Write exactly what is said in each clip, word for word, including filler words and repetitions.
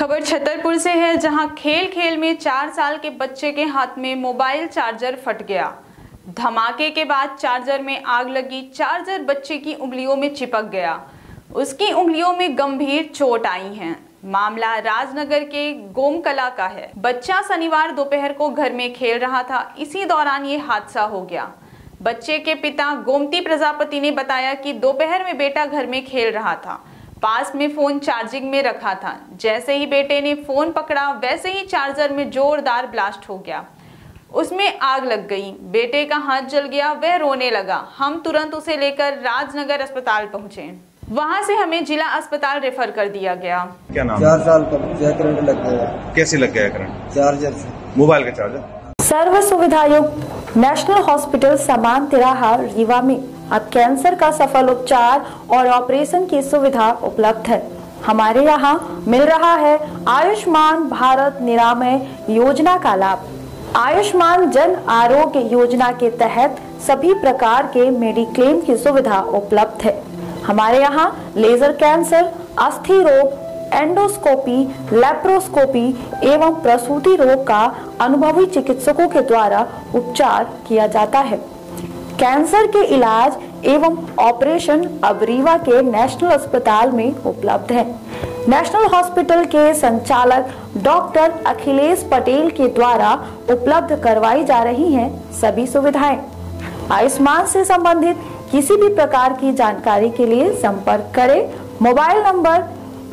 खबर छतरपुर से है, जहां खेल खेल में चार साल के बच्चे के हाथ में मोबाइल चार्जर फट गया। धमाके के बाद चार्जर में आग लगी। चार्जर बच्चे की उंगलियों में चिपक गया। उसकी उंगलियों में गंभीर चोट आई है। मामला राजनगर के गोमकला का है। बच्चा शनिवार दोपहर को घर में खेल रहा था। इसी दौरान ये हादसा हो गया। बच्चे के पिता गोमती प्रजापति ने बताया कि दोपहर में बेटा घर में खेल रहा था। पास में फोन चार्जिंग में रखा था। जैसे ही बेटे ने फोन पकड़ा, वैसे ही चार्जर में जोरदार ब्लास्ट हो गया। उसमें आग लग गई। बेटे का हाथ जल गया, वह रोने लगा। हम तुरंत उसे लेकर राजनगर अस्पताल पहुंचे। वहां से हमें जिला अस्पताल रेफर कर दिया गया। क्या नाम? चार साल का करंट लग गया। कैसे लग गया करंट? चार्जर से। मोबाइल का चार्जर। सर्व सुविधा युक्त नेशनल हॉस्पिटल समान तिराहा रीवा में अब कैंसर का सफल उपचार और ऑपरेशन की सुविधा उपलब्ध है। हमारे यहाँ मिल रहा है आयुष्मान भारत निरामय योजना का लाभ। आयुष्मान जन आरोग्य योजना के तहत सभी प्रकार के मेडिक्लेम की सुविधा उपलब्ध है। हमारे यहाँ लेजर कैंसर, अस्थि रोग, एंडोस्कोपी, लेप्रोस्कोपी एवं प्रसूति रोग का अनुभवी चिकित्सकों के द्वारा उपचार किया जाता है। कैंसर के इलाज एवं ऑपरेशन अब रीवा के नेशनल अस्पताल में उपलब्ध है। नेशनल हॉस्पिटल के संचालक डॉक्टर अखिलेश पटेल के द्वारा उपलब्ध करवाई जा रही हैं सभी सुविधाएं। आयुष्मान से संबंधित किसी भी प्रकार की जानकारी के लिए संपर्क करें मोबाइल नंबर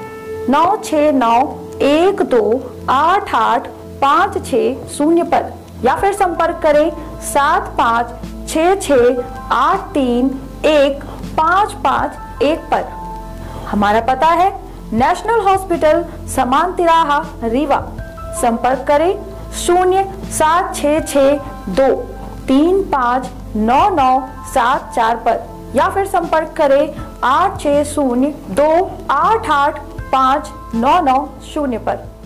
नौ छः नौ एक दो आठ आठ पाँच छः शून्य पर, या फिर संपर्क करें सात पाँच छः छः आठ तीन एक पाँच पाँच एक पर। हमारा पता है नेशनल हॉस्पिटल समान तिराहा रीवा। संपर्क करें शून्य सात छः छः दो तीन पाँच नौ नौ सात चार पर, या फिर संपर्क करें आठ छः शून्य दो आठ आठ पाँच नौ नौ शून्य पर।